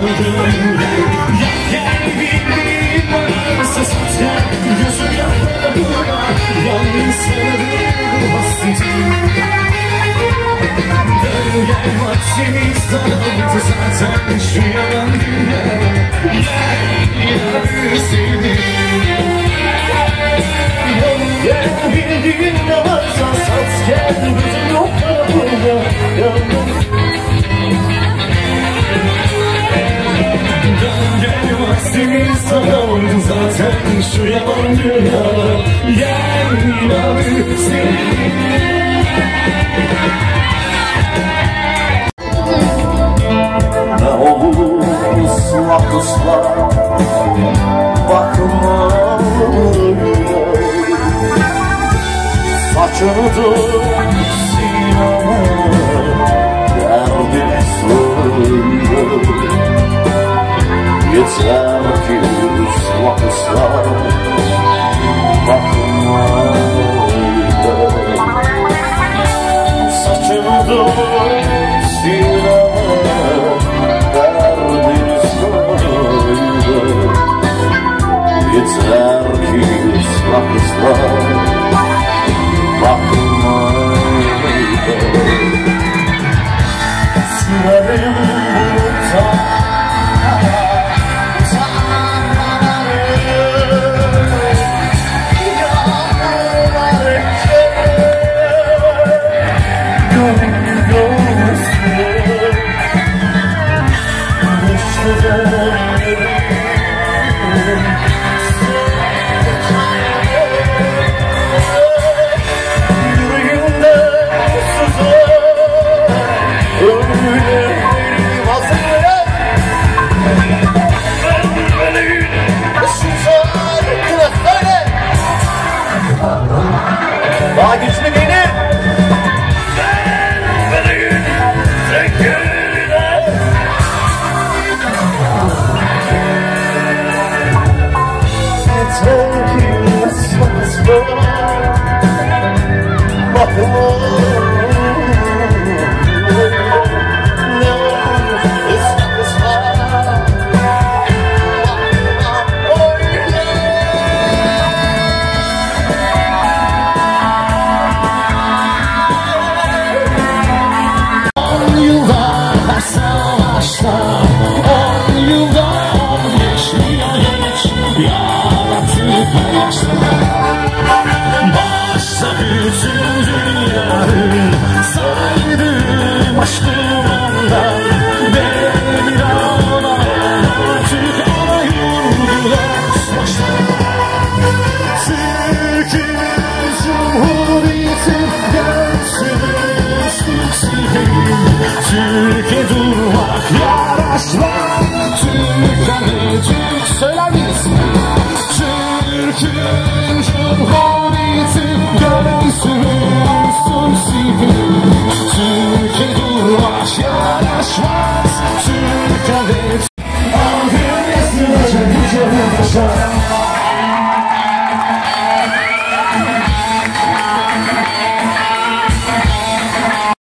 Zaten şu yalan dünya yine sevdim. Gel bildiğin ne varsa sat gel, gözüm yok burada yalnız. Dön gel vaktimiz sana oldu zaten şu yalan dünya yine sevdim. Islah ıslah bakma saçını tut sineme derdini söyle. Yeter ki ıslah ıslah bakma saçını tut sineme yeter ki ıslah ıslah bakma. Sürerim buluttan yağmurlar ekler gönül göğsüne düştüler. Daha güçlü gelir. Yeter ki ıslah ıslah bakma. Başta bütün dünyayı saydım aşkımdan. Beni bir ana artık ana yurdular başta. Türk'ün Cumhuriyeti göğsümüz yükseğim. Türkiye durmak yaraşmaz. Türkiye Türk söyler misin? Türk'ün Cumhuriyeti göğsümüz yükseğim. Türkiye durmak yaraşmaz. Türkiye al gün esnine yüce bir başa.